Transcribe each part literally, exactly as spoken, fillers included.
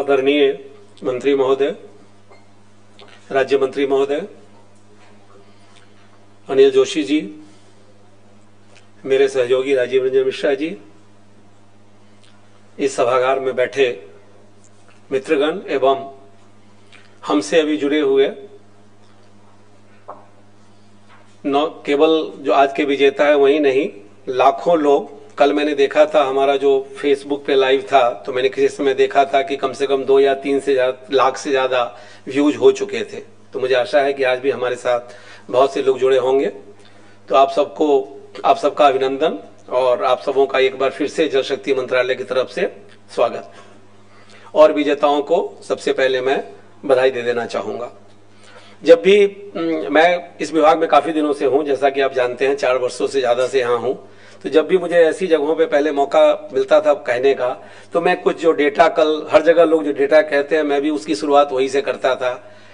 आदरणीय मंत्री महोदय, राज्य मंत्री महोदय, अनिल जोशी जी, मेरे सहयोगी राजीव रंजन मिश्रा जी, इस सभागार में बैठे मित्रगण एवं हमसे अभी जुड़े हुए न केवल जो आज के विजेता है वही नहीं, लाखों लोग। कल मैंने देखा था हमारा जो फेसबुक पे लाइव था, तो मैंने किसी समय देखा था कि कम से कम दो या तीन से लाख से ज्यादा व्यूज हो चुके थे। तो मुझे आशा है कि आज भी हमारे साथ बहुत से लोग जुड़े होंगे। तो आप सबको आप सबका अभिनंदन और आप सबों का एक बार फिर से जल शक्ति मंत्रालय की तरफ से स्वागत। और विजेताओं को सबसे पहले मैं बधाई दे देना चाहूंगा। जब भी मैं इस विभाग में काफी दिनों से हूं, जैसा कि आप जानते हैं, चार वर्षों से ज्यादा से यहाँ हूं, तो जब भी मुझे ऐसी जगहों पे पहले मौका मिलता था कहने का, तो मैं कुछ जो डेटा, कल हर जगह लोग जो डेटा कहते हैं, मैं भी उसकी शुरुआत वही से करता था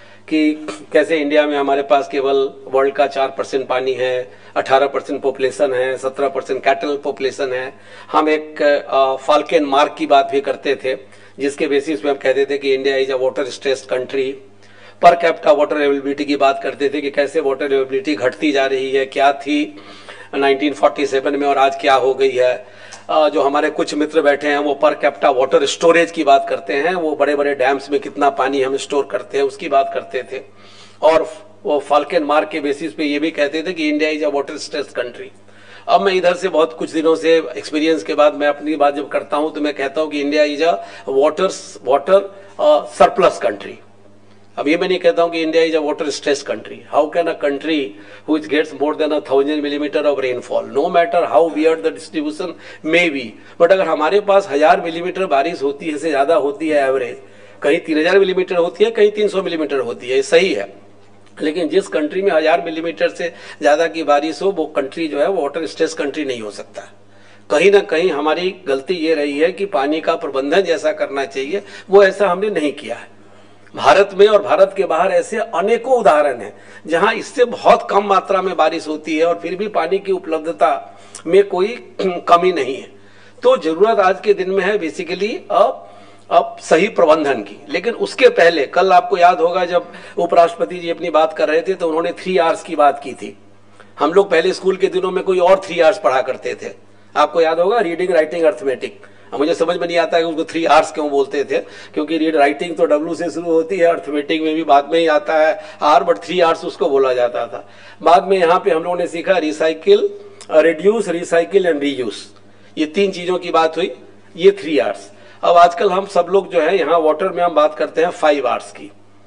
कि कैसे इंडिया में हमारे पास केवल वर्ल्ड का चार परसेंट पानी है, अठारह परसेंट पॉपुलेशन है, सत्रह परसेंट कैटल पॉपुलेशन है। हम एक फाल्कन मार्क की बात भी करते थे, जिसके बेसिस पे हम कहते थे कि India is a water stressed country. Per capita water availability की बात करते थे कि कैसे वाटर अवेलेबिलिटी घटती जा रही है, क्या थी नाइनटीन फोर्टी सेवन में और आज क्या हो गई है। जो हमारे कुछ मित्र बैठे हैं वो पर कैपिटा वाटर स्टोरेज की बात करते हैं, वो बड़े बड़े डैम्स में कितना पानी हम स्टोर करते हैं उसकी बात करते थे। और वो फाल्कन मार्क के बेसिस पे ये भी कहते थे कि India is a water stressed country. अब मैं इधर से बहुत कुछ दिनों से एक्सपीरियंस के बाद मैं अपनी बात जब करता हूं तो मैं कहता हूं कि India is a water water surplus country. अब ये मैं नहीं कहता हूं कि India is a water stress country. How can a country which gets more than a thousand millimetre of rainfall, no matter how weird the distribution may be, but अगर हमारे पास हजार मिलीमीटर बारिश होती है, से ज्यादा होती है एवरेज, कहीं तीन हजार मिलीमीटर होती है, कहीं तीन सौ मिलीमीटर होती है, ये सही है। लेकिन जिस कंट्री में हजार मिलीमीटर से ज्यादा की बारिश हो, वो कंट्री जो है वो वाटर स्ट्रेस कंट्री नहीं हो सकता। कहीं ना कहीं हमारी गलती ये रही है कि पानी का प्रबंधन जैसा करना चाहिए वो ऐसा हमने नहीं किया है। भारत में और भारत के बाहर ऐसे अनेकों उदाहरण हैं जहां इससे बहुत कम मात्रा में बारिश होती है और फिर भी पानी की उपलब्धता में कोई कमी नहीं है। तो जरूरत आज के दिन में है बेसिकली अब अब सही प्रबंधन की। लेकिन उसके पहले कल आपको याद होगा जब उपराष्ट्रपति जी अपनी बात कर रहे थे तो उन्होंने थ्री आवर्स की बात की थी। हम लोग पहले स्कूल के दिनों में कोई और थ्री आवर्स पढ़ा करते थे, आपको याद होगा, रीडिंग, राइटिंग, अर्थमेटिक। मुझे समझ में नहीं आता है उसको थ्री आवर्स क्यों बोलते थे, क्योंकि रीड राइटिंग तो डब्ल्यू से शुरू होती है, अर्थमेटिक में भी बाद में ही आता है आर, बट थ्री आवर्स उसको बोला जाता था। बाद में यहाँ पे हम लोगों ने सीखा recycle, reduce, recycle and reuse, ये तीन चीजों की बात हुई, ये थ्री आवर्स। अब आजकल हम सब लोग जो है यहाँ वाटर में हम बात करते हैं फाइव आवर्स की।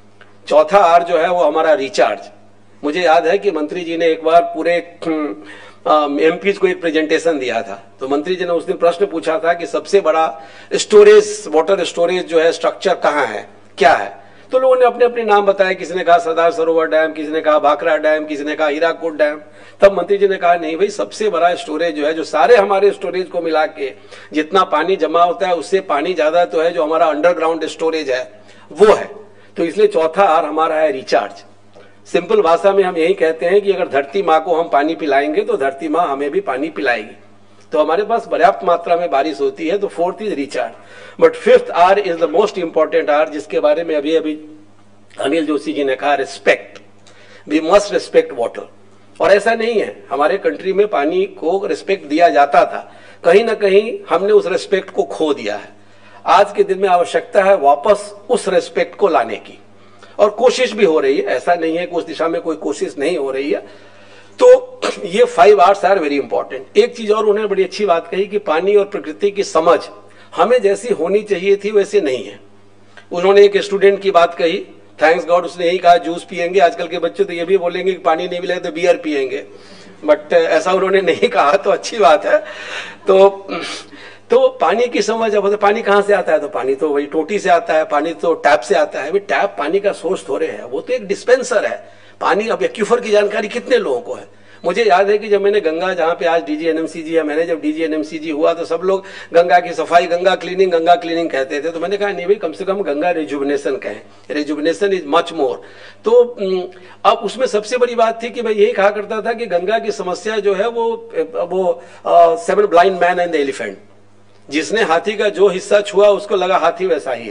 चौथा आर जो है वो हमारा रिचार्ज। मुझे याद है कि मंत्री जी ने एक बार पूरे एमपी को एक प्रेजेंटेशन दिया था, तो मंत्री जी ने उस दिन प्रश्न पूछा था कि सबसे बड़ा स्टोरेज, वाटर स्टोरेज जो है स्ट्रक्चर कहाँ है, क्या है। तो लोगों ने अपने अपने नाम बताए, किसी ने कहा सरदार सरोवर डैम, किसी ने कहा भाखड़ा डैम, किसी ने कहा हीराकुद डैम। तब मंत्री जी ने कहा नहीं भाई, सबसे बड़ा स्टोरेज जो है, जो सारे हमारे स्टोरेज को मिला के जितना पानी जमा होता है उससे पानी ज्यादा तो है जो हमारा अंडरग्राउंड स्टोरेज है वो है। तो इसलिए चौथा आर हमारा है रिचार्ज। सिंपल भाषा में हम यही कहते हैं कि अगर धरती माँ को हम पानी पिलाएंगे तो धरती माँ हमें भी पानी पिलाएगी। तो हमारे पास पर्याप्त मात्रा में बारिश होती है। तो fourth is recharge. But fifth R is the most important R, जिसके बारे में अभी अभी अनिल जोशी जी ने कहा, respect. We must respect water. और ऐसा नहीं है, हमारे कंट्री में पानी को रिस्पेक्ट दिया जाता था, कहीं ना कहीं हमने उस रिस्पेक्ट को खो दिया है। आज के दिन में आवश्यकता है वापस उस रिस्पेक्ट को लाने की, और कोशिश भी हो रही है। ऐसा नहीं है कि उस दिशा में कोई कोशिश नहीं हो रही है। तो ये five hours are very important. एक चीज और उन्होंने बड़ी अच्छी बात कही कि पानी और प्रकृति की समझ हमें जैसी होनी चाहिए थी वैसे नहीं है। उन्होंने एक स्टूडेंट की बात कही, थैंक्स गॉड उसने यही कहा जूस पियेंगे। आजकल के बच्चे तो ये भी बोलेंगे कि पानी नहीं मिले तो बियर पियेंगे, बट ऐसा उन्होंने नहीं कहा, तो अच्छी बात है। तो तो पानी की समझ, अब पानी कहाँ से आता है, तो पानी तो वही टोटी से आता है, पानी तो टैप से आता है। टैप पानी का सोर्स थोड़े है, वो तो एक डिस्पेंसर है पानी। अब एक्यूफर की जानकारी कितने लोगों को है? मुझे याद है कि जब मैंने गंगा, जहाँ पे आज डीजीएनएमसीजी है, मैंने जब डीजीएनएमसीजी हुआ तो सब लोग गंगा की सफाई, गंगा क्लीनिंग, गंगा क्लीनिंग कहते थे। तो मैंने कहा नहीं भाई, कम से कम गंगा रिजुविनेशन कहें, रिजुविनेशन इज मच मोर। तो अब उसमें सबसे बड़ी बात थी कि मैं यही कहा करता था कि गंगा की समस्या जो है वो वो seven blind man and the elephant, जिसने हाथी का जो हिस्सा छुआ उसको लगा हाथी वैसा ही है।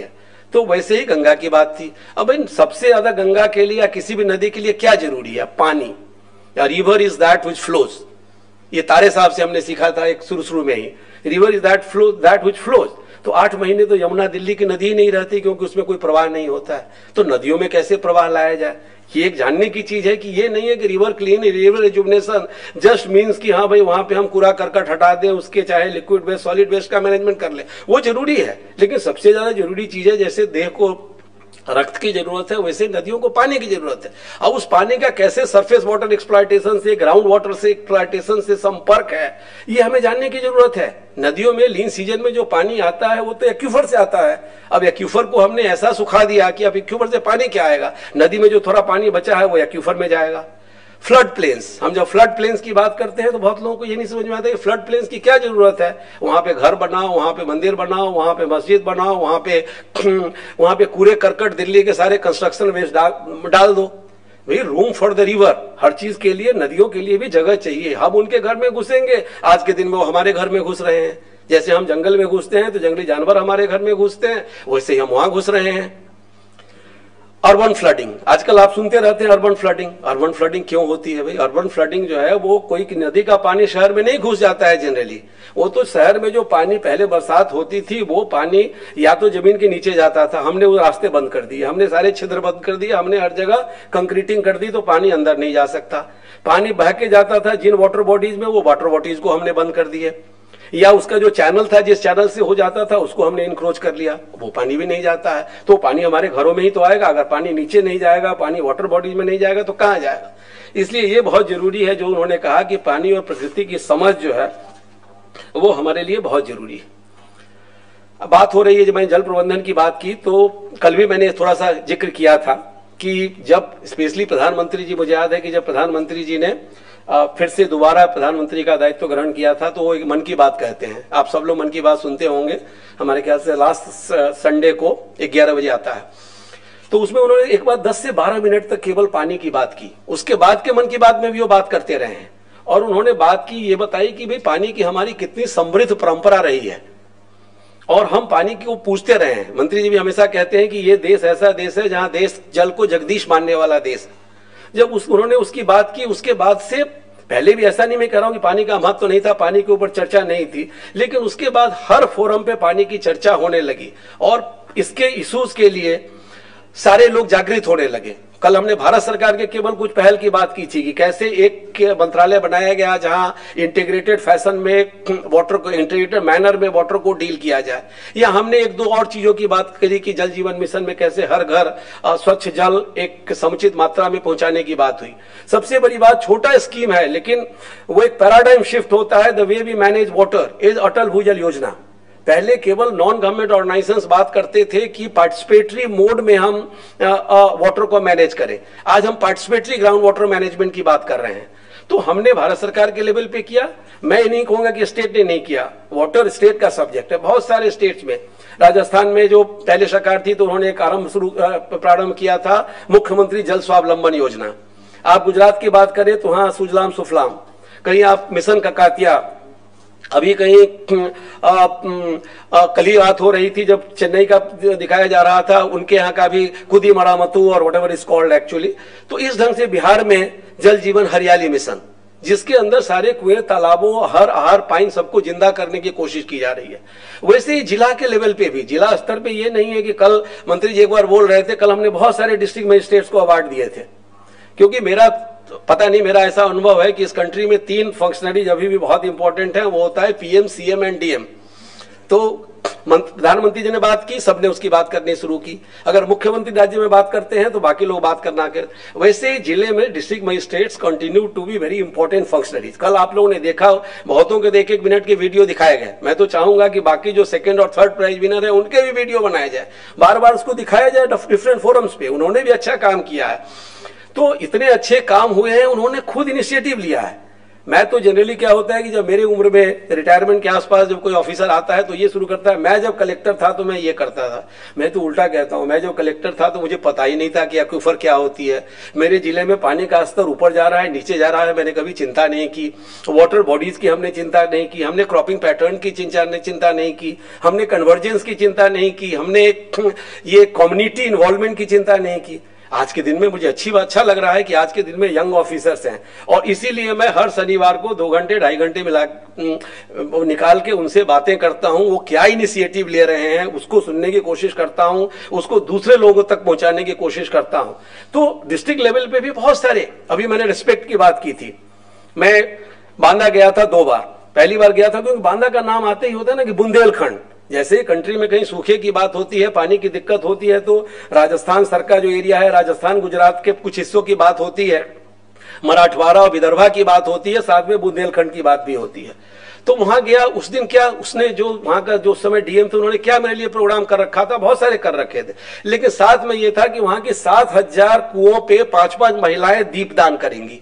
तो वैसे ही गंगा की बात थी। अब इन सबसे ज्यादा गंगा के लिए या किसी भी नदी के लिए क्या जरूरी है? पानी। River is that which flows, ये तारे साहब से हमने सीखा था एक शुरू शुरू में ही, river is that flow that which flows. तो आठ महीने तो यमुना दिल्ली की नदी ही नहीं रहती, क्योंकि उसमें कोई प्रवाह नहीं होता है। तो नदियों में कैसे प्रवाह लाया जाए, ये एक जानने की चीज है कि ये नहीं है कि river clean, river rejuvenation just means कि हाँ भाई वहां पे हम कूड़ा करकट हटा दें, उसके चाहे लिक्विड वेस्ट सॉलिड वेस्ट का मैनेजमेंट कर ले, वो जरूरी है। लेकिन सबसे ज्यादा जरूरी चीज है, जैसे देह को रक्त की जरूरत है वैसे नदियों को पानी की जरूरत है। अब उस पानी का कैसे सरफेस वाटर एक्सप्लॉयटेशन से, ग्राउंड वाटर से एक्सप्लॉयटेशन से संपर्क है, ये हमें जानने की जरूरत है। नदियों में लीन सीजन में जो पानी आता है वो तो एक्यूफर से आता है। अब एक्यूफर को हमने ऐसा सुखा दिया कि अब एक्यूफर से पानी क्या आएगा, नदी में जो थोड़ा पानी बचा है वो एक्यूफर में जाएगा। फ्लड प्लेन्स, हम जब फ्लड प्लेन्स की बात करते हैं तो बहुत लोगों को ये नहीं समझ में आता कि फ्लड प्लेन्स की क्या जरूरत है। वहां पे घर बनाओ, वहां पे मंदिर बनाओ, वहां पे मस्जिद बनाओ, वहां पे वहां पे कूड़े करकट दिल्ली के सारे कंस्ट्रक्शन वेस्ट डाल, डाल दो। भाई रूम फॉर द रिवर, हर चीज के लिए नदियों के लिए भी जगह चाहिए। हम उनके घर में घुसेंगे, आज के दिन में वो हमारे घर में घुस रहे हैं। जैसे हम जंगल में घुसते हैं तो जंगली जानवर हमारे घर में घुसते हैं, वैसे ही हम वहां घुस रहे हैं। अर्बन फ्लडिंग, आजकल आप सुनते रहते हैं अर्बन फ्लडिंग। अर्बन फ्लडिंग क्यों होती है भाई? अर्बन फ्लडिंग जो है वो कोई नदी का पानी शहर में नहीं घुस जाता है जनरली, वो तो शहर में जो पानी पहले बरसात होती थी वो पानी या तो जमीन के नीचे जाता था, हमने वो रास्ते बंद कर दिए, हमने सारे छिद्र बंद कर दिए, हमने हर जगह कंक्रीटिंग कर दी, तो पानी अंदर नहीं जा सकता। पानी बह के जाता था जिन वाटर बॉडीज में, वो वाटर बॉडीज को हमने बंद कर दिए, या उसका जो चैनल था जिस चैनल से हो जाता था उसको हमने इनक्रोच कर लिया, वो पानी भी नहीं जाता है। तो पानी हमारे घरों में ही तो आएगा, अगर पानी नीचे नहीं जाएगा, पानी वाटर बॉडीज में नहीं जाएगा तो कहां जाएगा? इसलिए ये बहुत जरूरी है जो उन्होंने कहा कि पानी और प्रकृति की समझ जो है वो हमारे लिए बहुत जरूरी है। बात हो रही है, जब मैंने जल प्रबंधन की बात की तो कल भी मैंने थोड़ा सा जिक्र किया था कि जब स्पेशली प्रधानमंत्री जी, मुझे याद है कि जब प्रधानमंत्री जी ने आ, फिर से दोबारा प्रधानमंत्री का दायित्व ग्रहण किया था तो वो एक मन की बात कहते हैं। आप सब लोग मन की बात सुनते होंगे, हमारे ख्याल से लास्ट संडे को ग्यारह बजे आता है। तो उसमें उन्होंने एक बार दस से बारह मिनट तक केवल पानी की बात की। उसके बाद के मन की बात में भी वो बात करते रहे हैं और उन्होंने बात की, ये बताई कि भाई पानी की हमारी कितनी समृद्ध परंपरा रही है और हम पानी को पूछते रहे हैं। मंत्री जी भी हमेशा कहते हैं कि ये देश ऐसा देश है जहां देश जल को जगदीश मानने वाला देश है। जब उस उन्होंने उसकी बात की, उसके बाद से पहले भी ऐसा नहीं मैं कह रहा हूं कि पानी का महत्व तो नहीं था, पानी के ऊपर चर्चा नहीं थी, लेकिन उसके बाद हर फोरम पे पानी की चर्चा होने लगी और इसके इश्यूज के लिए सारे लोग जागृत होने लगे। कल हमने भारत सरकार के केवल कुछ पहल की बात की थी कि कैसे एक मंत्रालय बनाया गया जहां इंटीग्रेटेड फैशन में वाटर को, इंटीग्रेटेड मैनर में वाटर को डील किया जाए, या हमने एक दो और चीजों की बात करी कि जल जीवन मिशन में कैसे हर घर स्वच्छ जल एक समुचित मात्रा में पहुंचाने की बात हुई। सबसे बड़ी बात, छोटा स्कीम है लेकिन वो एक पैराडाइम शिफ्ट होता है, the way we manage water is Atal Bhujal Yojana. पहले केवल नॉन गवर्नमेंट ऑर्गेनाइजेशंस बात करते थे कि पार्टिसिपेटरी मोड में हम वाटर को मैनेज करें, आज हम पार्टिसिपेटरी ग्राउंड वाटर मैनेजमेंट की बात कर रहे हैं। तो हमने भारत सरकार के लेवल पे किया, मैं नहीं कहूंगा कि स्टेट ने नहीं किया, वाटर स्टेट का सब्जेक्ट है। बहुत सारे स्टेट्स में, राजस्थान में जो पहले सरकार थी तो उन्होंने एक आरंभ शुरू प्रारंभ किया था मुख्यमंत्री जल स्वावलंबन योजना। आप गुजरात की बात करें तो हाँ सुजलाम सुफलाम, कहीं आप मिशन ककातिया, अभी कहीं कल ही बात हो रही थी जब चेन्नई का दिखाया जा रहा था, उनके यहाँ का भी कुदी मरामतू और व्हाटएवर इज कॉल्ड एक्चुअली। तो इस ढंग से बिहार में जल जीवन हरियाली मिशन, जिसके अंदर सारे कुएं, तालाबों, हर आहार, पाइन सबको जिंदा करने की कोशिश की जा रही है। वैसे ही जिला के लेवल पे भी, जिला स्तर पे ये नहीं है कि कल मंत्री जी एक बार बोल रहे थे, कल हमने बहुत सारे डिस्ट्रिक्ट मजिस्ट्रेट्स को अवार्ड दिए थे, क्योंकि मेरा पता नहीं, मेरा ऐसा अनुभव है कि इस कंट्री में तीन फंक्शनरीज अभी भी बहुत इंपॉर्टेंट है, वो होता है पीएम, सीएम एंड डीएम। तो प्रधानमंत्री जी ने बात की, सबने उसकी बात करनी शुरू की। अगर मुख्यमंत्री राज्य में बात करते हैं तो बाकी लोग बात करना कर। वैसे ही जिले में district magistrates continue to be very important functionaries. कल आप लोगों ने देखा, बहुतों के एक एक मिनट के वीडियो दिखाए गए। मैं तो चाहूंगा कि बाकी जो सेकंड और थर्ड प्राइज विनर है उनके भी वीडियो बनाया जाए, बार बार उसको दिखाया जाए डिफरेंट फोरम्स पे। उन्होंने भी अच्छा काम किया है। तो इतने अच्छे काम हुए हैं, उन्होंने खुद इनिशिएटिव लिया है। मैं तो जनरली क्या होता है कि जब मेरी उम्र में रिटायरमेंट के आसपास जब कोई ऑफिसर आता है तो ये शुरू करता है, मैं जब कलेक्टर था तो मैं ये करता था। मैं तो उल्टा कहता हूं, मैं जब कलेक्टर था तो मुझे पता ही नहीं था कि एक्वीफर क्या होती है। मेरे जिले में पानी का स्तर ऊपर जा रहा है नीचे जा रहा है, मैंने कभी चिंता नहीं की। वाटर बॉडीज की हमने चिंता नहीं की, हमने क्रॉपिंग पैटर्न की चिंता नहीं की, हमने कन्वर्जेंस की चिंता नहीं की, हमने ये कम्युनिटी इन्वॉल्वमेंट की चिंता नहीं की। आज के दिन में मुझे अच्छी बात अच्छा लग रहा है कि आज के दिन में यंग ऑफिसर्स हैं और इसीलिए मैं हर शनिवार को दो घंटे ढाई घंटे मिला निकाल के उनसे बातें करता हूं। वो क्या इनिशिएटिव ले रहे हैं उसको सुनने की कोशिश करता हूं, उसको दूसरे लोगों तक पहुंचाने की कोशिश करता हूं। तो डिस्ट्रिक्ट लेवल पे भी बहुत सारे, अभी मैंने रिस्पेक्ट की बात की थी, मैं बांदा गया था दो बार। पहली बार गया था क्योंकि बांदा का नाम आते ही होता है ना कि बुंदेलखंड, जैसे कंट्री में कहीं सूखे की बात होती है, पानी की दिक्कत होती है तो राजस्थान सर का जो एरिया है, राजस्थान गुजरात के कुछ हिस्सों की बात होती है, मराठवाड़ा और विदर्भा की बात होती है, साथ में बुंदेलखंड की बात भी होती है। तो वहां गया, उस दिन क्या उसने जो वहां का जो समय डीएम थे उन्होंने क्या मेरे लिए प्रोग्राम कर रखा था, बहुत सारे कर रखे थे, लेकिन साथ में यह था कि वहां के सात हजार कुओं पे पांच पांच महिलाएं दीपदान करेंगी।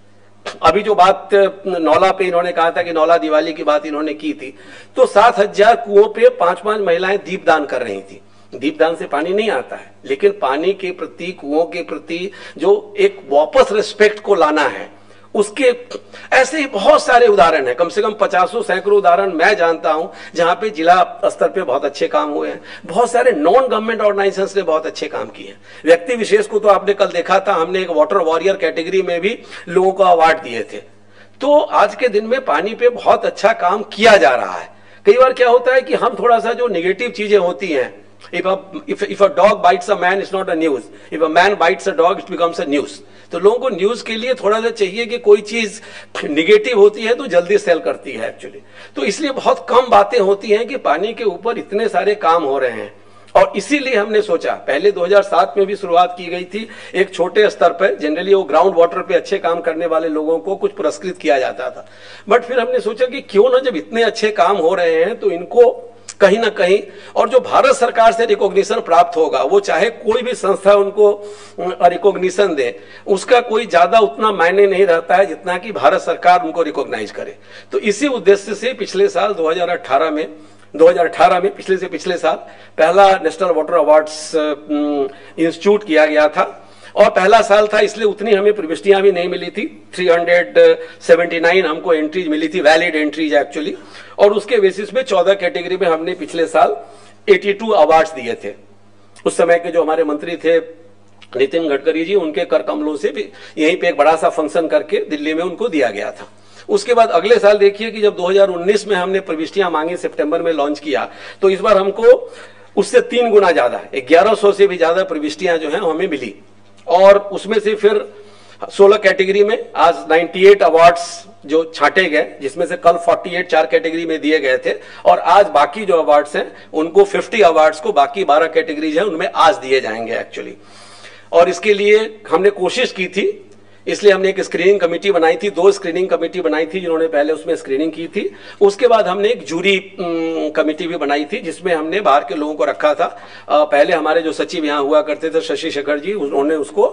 अभी जो बात नौला पे इन्होंने कहा था कि नौला दिवाली की बात इन्होंने की थी, तो सात हजार कुओं पे पांच पांच महिलाएं दीपदान कर रही थी। दीपदान से पानी नहीं आता है, लेकिन पानी के प्रति, कुओं के प्रति जो एक वापस रिस्पेक्ट को लाना है, उसके ऐसे ही बहुत सारे उदाहरण हैं। कम से कम पचासों सैकड़ों उदाहरण मैं जानता हूं जहां पे जिला स्तर पे बहुत अच्छे काम हुए हैं। बहुत सारे नॉन गवर्नमेंट ऑर्गेनाइजेशंस ने बहुत अच्छे काम किए हैं। व्यक्ति विशेष को तो आपने कल देखा था, हमने एक वाटर वॉरियर कैटेगरी में भी लोगों को अवार्ड दिए थे। तो आज के दिन में पानी पे बहुत अच्छा काम किया जा रहा है। कई बार क्या होता है कि हम थोड़ा सा जो निगेटिव चीजें होती हैं, If a if if a dog bites a man, it's not a news. If a man bites a dog, it becomes a news. तो लोगों को न्यूज के लिए थोड़ा सा चाहिए कि कोई चीज निगेटिव होती है तो जल्दी सेल करती है एक्चुअली। तो इसलिए बहुत कम बातें होती हैं कि पानी के ऊपर इतने सारे काम हो रहे हैं। और इसीलिए हमने सोचा, पहले दो हज़ार सात में भी शुरुआत की गई थी, एक छोटे स्तर पर, जनरली वो ग्राउंड वाटर पे अच्छे काम करने वाले लोगों को कुछ पुरस्कृत किया जाता था। बट फिर हमने सोचा कि क्यों ना, जब इतने अच्छे काम हो रहे हैं तो इनको कहीं ना कहीं, और जो भारत सरकार से रिकॉग्निशन प्राप्त होगा, वो चाहे कोई भी संस्था उनको रिकॉग्निशन दे, उसका कोई ज्यादा उतना मायने नहीं रहता है जितना कि भारत सरकार उनको रिकॉग्नाइज करे। तो इसी उद्देश्य से पिछले साल दो हज़ार अठारह में दो हज़ार अठारह में पिछले से पिछले साल पहला नेशनल वाटर अवार्ड्स इंस्टीट्यूट किया गया था। और पहला साल था इसलिए उतनी हमें प्रविष्टियां भी नहीं मिली थी, तीन सौ उन्यासी हमको एंट्रीज मिली थी, वैलिड एंट्रीज एक्चुअली। और उसके बेसिस पे चौदह कैटेगरी में हमने पिछले साल बयासी अवार्ड्स दिए थे। उस समय के जो हमारे मंत्री थे नितिन गडकरी जी, उनके कर कमलों से भी यहीं पे एक बड़ा सा फंक्शन करके दिल्ली में उनको दिया गया था। उसके बाद अगले साल देखिए कि जब दो हज़ार उन्नीस में हमने प्रविष्टियां मांगी, सितंबर में लॉन्च किया, तो इस बार हमको उससे तीन गुना ज्यादा, ग्यारह सौ से भी ज्यादा प्रविष्टियां जो है हमें मिली। और उसमें से फिर सोलह कैटेगरी में आज अट्ठानवे अवार्ड्स जो छांटे गए, जिसमें से कल अड़तालीस चार कैटेगरी में दिए गए थे, और आज बाकी जो अवार्ड्स हैं उनको पचास अवार्ड्स को बाकी बारह कैटेगरीज हैं उनमें आज दिए जाएंगे एक्चुअली। और इसके लिए हमने कोशिश की थी, इसलिए हमने एक स्क्रीनिंग कमेटी बनाई थी, दो स्क्रीनिंग कमेटी बनाई थी जिन्होंने पहले उसमें स्क्रीनिंग की थी। उसके बाद हमने एक जूरी कमेटी भी बनाई थी जिसमें हमने बाहर के लोगों को रखा था। आ, पहले हमारे जो सचिव यहाँ हुआ करते थे शशि शेखर जी, उन्होंने उसको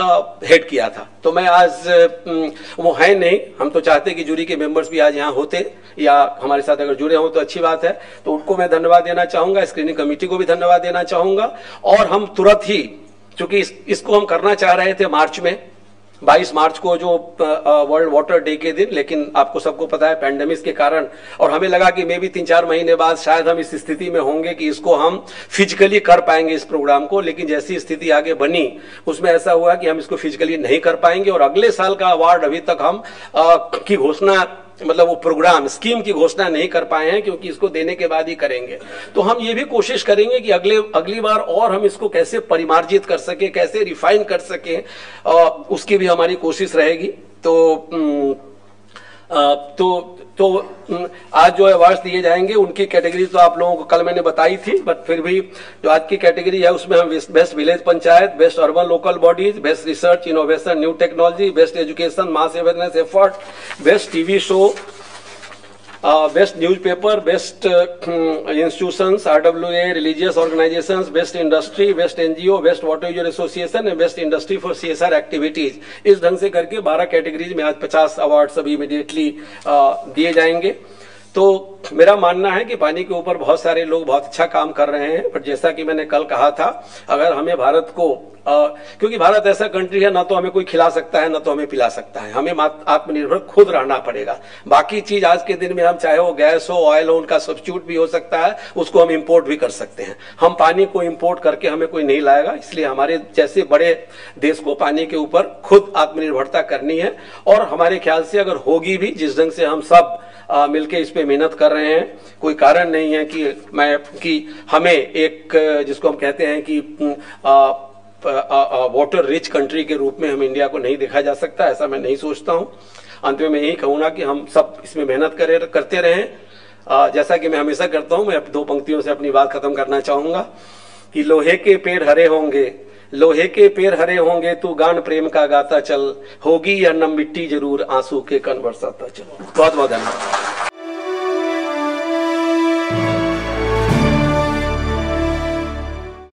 हेड किया था। तो मैं आज वो है नहीं, हम तो चाहते कि जूरी के मेंबर्स भी आज यहाँ होते या हमारे साथ अगर जुड़े हों तो अच्छी बात है। तो उनको मैं धन्यवाद देना चाहूंगा, स्क्रीनिंग कमेटी को भी धन्यवाद देना चाहूंगा। और हम तुरंत ही, चूंकि इस, इसको हम करना चाह रहे थे मार्च में, बाईस मार्च को जो वर्ल्ड वाटर डे के दिन, लेकिन आपको सबको पता है पैंडेमिक के कारण, और हमें लगा कि मे भी तीन चार महीने बाद शायद हम इस स्थिति में होंगे कि इसको हम फिजिकली कर पाएंगे इस प्रोग्राम को। लेकिन जैसी स्थिति आगे बनी उसमें ऐसा हुआ कि हम इसको फिजिकली नहीं कर पाएंगे। और अगले साल का अवार्ड अभी तक हम आ, की घोषणा, मतलब वो प्रोग्राम स्कीम की घोषणा नहीं कर पाए हैं, क्योंकि इसको देने के बाद ही करेंगे। तो हम ये भी कोशिश करेंगे कि अगले अगली बार और हम इसको कैसे परिमार्जित कर सके, कैसे रिफाइन कर सके, उसकी भी हमारी कोशिश रहेगी। तो आ, तो तो आज जो अवार्ड्स दिए जाएंगे उनकी कैटेगरी तो आप लोगों को कल मैंने बताई थी, बट फिर भी जो आज की कैटेगरी है उसमें हम best village panchayat, best urban local bodies, best research innovation new technology, best education mass awareness effort, best TV show, best newspaper, best institutions, RWA, religious organisations, best industry, best NGO, best water user association and best industry for CSR activities. इस ढंग से करके बारह categories में आज पचास award अभी immediately दिए जाएंगे। तो मेरा मानना है कि पानी के ऊपर बहुत सारे लोग बहुत अच्छा काम कर रहे हैं, बट जैसा कि मैंने कल कहा था, अगर हमें भारत को आ, क्योंकि भारत ऐसा कंट्री है, ना तो हमें कोई खिला सकता है ना तो हमें पिला सकता है, हमें आत्मनिर्भर खुद रहना पड़ेगा। बाकी चीज आज के दिन में हम चाहे वो गैस हो, ऑयल हो, उनका सब्स्टिट्यूट भी हो सकता है, उसको हम इंपोर्ट भी कर सकते हैं। हम पानी को इंपोर्ट करके हमें कोई नहीं लाएगा, इसलिए हमारे जैसे बड़े देश को पानी के ऊपर खुद आत्मनिर्भरता करनी है। और हमारे ख्याल से अगर होगी भी, जिस ढंग से हम सब आ, मिलके इस पे मेहनत कर रहे हैं, कोई कारण नहीं है कि मैं कि हमें एक जिसको हम कहते हैं कि आ, वाटर रिच कंट्री के रूप में हम इंडिया को नहीं देखा जा सकता, ऐसा मैं नहीं सोचता हूं। अंत में मैं यही कहूंगा कि हम सब इसमें मेहनत करें करते रहें। जैसा कि मैं हमेशा करता हूं, मैं दो पंक्तियों से अपनी बात खत्म करना चाहूंगा कि लोहे के पेड़ हरे होंगे, लोहे के पेड़ हरे होंगे, तू गान प्रेम का गाता चल, होगी या नम मिट्टी जरूर, आंसू के कण बरसाता चल। बहुत बहुत धन्यवाद।